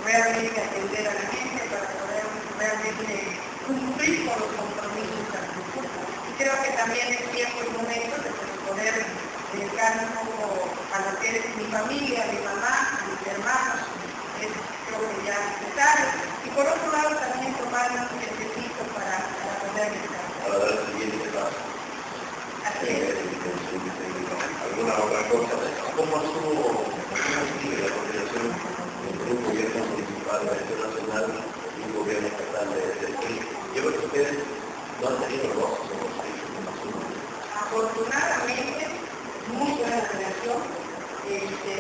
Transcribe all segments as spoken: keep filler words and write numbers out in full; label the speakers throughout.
Speaker 1: realmente atender a la gente, para poder realmente cumplir con los compromisos y creo que también es tiempo y momento de poder dedicarme un poco a lo que es mi familia, mi mamá, mis hermanos, es creo que ya necesario, y por otro lado también tomar un tiempecito para, para poder estar.
Speaker 2: Para dar el siguiente paso.
Speaker 1: Así es.
Speaker 2: ¿Alguna otra cosa? ¿Cómo estuvo, cómo sigue la coordinación entre un gobierno municipal, la gestión nacional y un gobierno estatal del P R I? Yo creo que ustedes no han tenido roces en los países de más uno.
Speaker 1: Afortunadamente, muy buena relación. Este,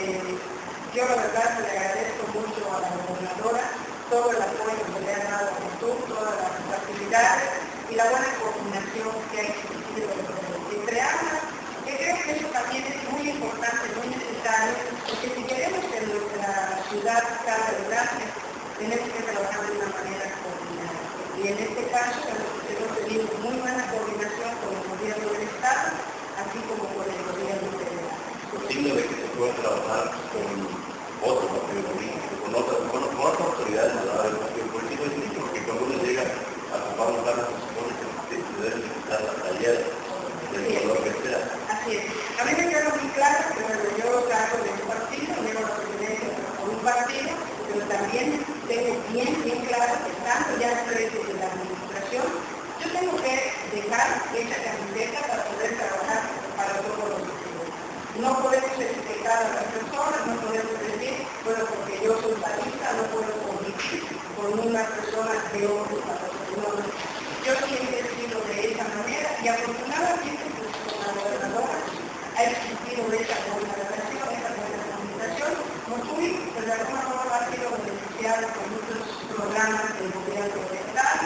Speaker 1: yo la verdad le agradezco mucho a la gobernadora todo el apoyo que le han dado a Jesús, todas las facilidades y la buena coordinación que ha existido entre ambas, que creo que eso también es muy importante, muy necesario, porque si queremos que nuestra ciudad salga adelante, tenemos que trabajar de una manera coordinada. Y en este caso hemos tenido muy buena coordinación con el gobierno del Estado, así como con el gobierno federal.
Speaker 2: Posible de que se pueda trabajar con otro partido político, con otras, bueno, con otras autoridades del partido político, es dicho, porque cuando uno llega a ocupar un cargo, se supone que se debe necesitar la tarea del color que sea.
Speaker 1: Así es. A mí me queda muy claro que bueno, yo salgo de un partido, llevo la presidencia por un partido, pero también tengo bien, bien claro que estando ya al frente de la administración, yo tengo que dejar esa camiseta para poder trabajar para todos los ciudadanos. No podemos etiquetar a las personas, no podemos decir, bueno, porque yo soy parista, no puedo convivir con una persona de otro partido. Yo siempre he sido de esa manera y afortunadamente pues, con la gobernadora ha existido esa buena relación, esa buena comunicación. Motuy, pues de alguna forma ha sido beneficiado con muchos programas del gobierno del Estado.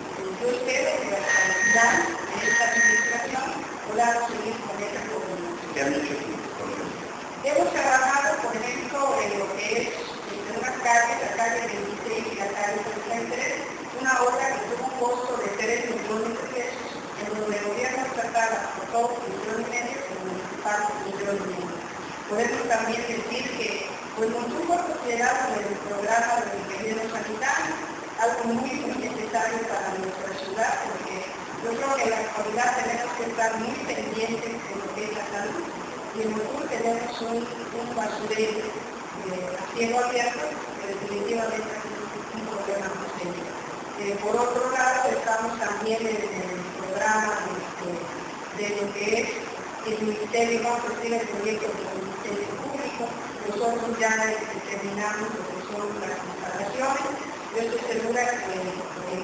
Speaker 1: Yo espero que hasta el final de esta administración podamos seguir con esa comunicación.
Speaker 2: ¿Qué han hecho con eso?
Speaker 1: Hemos trabajado, por ejemplo, en lo que es en una calle, la calle veintiséis y la calle treinta y tres, una obra que tuvo un costo de tres millones de pesos, en donde el gobierno estatal aportó un millón y medio y el municipal un millón y medio. Podemos también decir que pues, nos hubo considerado en el programa de ingeniero sanitario algo muy, muy necesario para nuestra ciudad, porque yo creo que en la actualidad tenemos que estar muy pendientes de lo que es la salud. Y en Motul tenemos un, un basurero eh, a cielo abierto que definitivamente es un problema muy serio. Eh, por otro lado, estamos también en el programa de, de lo que es el Ministerio, vamos a decir, el proyecto del Ministerio Público. Nosotros ya terminamos lo que son las instalaciones. Yo estoy segura que eh,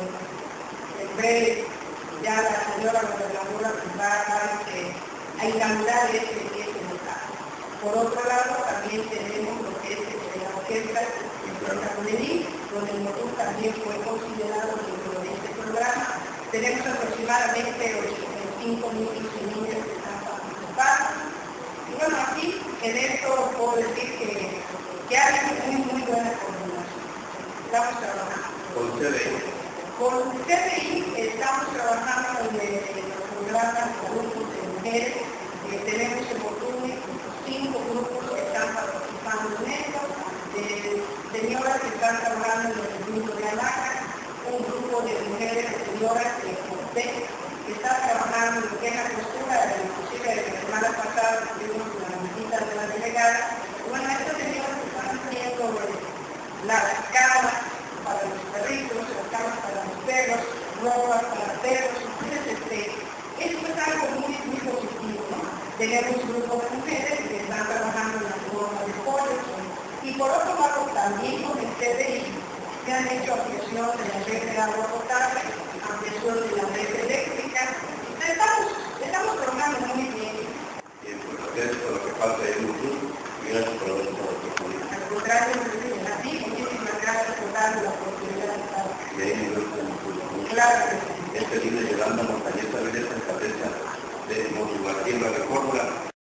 Speaker 1: en breve ya la señora gobernadora va a dar que a inaugurar este, este lugar. Por otro lado, también tenemos lo que es la orquesta de Medellín, donde el motor también fue considerado dentro de este programa. Tenemos aproximadamente ochenta y cinco mil niños que están participando. Y bueno, aquí en esto puedo decir que, que hay muy, muy buena coordinación. Estamos trabajando.
Speaker 2: ¿Con C D I?
Speaker 1: Con C D I estamos trabajando en los programas de grupos de mujeres. Eh, tenemos en Motul cinco grupos que están participando en esto, eh, señoras que están trabajando en el mundo de Alaca, un grupo de mujeres, de señoras de Cortés, que están trabajando en lo que es la postura, inclusive la semana pasada tuvimos la visita de la delegada. Bueno, estos señores están haciendo las camas para los perritos, las camas para los perros, ropa para perros, entonces este, esto es algo muy, muy positivo, ¿no? Tenemos un grupo de mujeres que están trabajando en la forma de pollos y por otro lado también con el C D I se han hecho ampliación de la red de agua potable, ampliación de la red eléctrica. Estamos, estamos trabajando muy bien.
Speaker 2: Bien, pues ustedes por lo que falta es mucho y gracias por haber estado aquí.
Speaker 1: Al contrario, a ti, muchísimas gracias por darme la oportunidad de estar aquí.
Speaker 2: Y ahí me gusta mucho.
Speaker 1: Claro que sí.
Speaker 2: Este libre Yolanda Montañez Avilés en cabeza de Motul, aquí en la Reforma.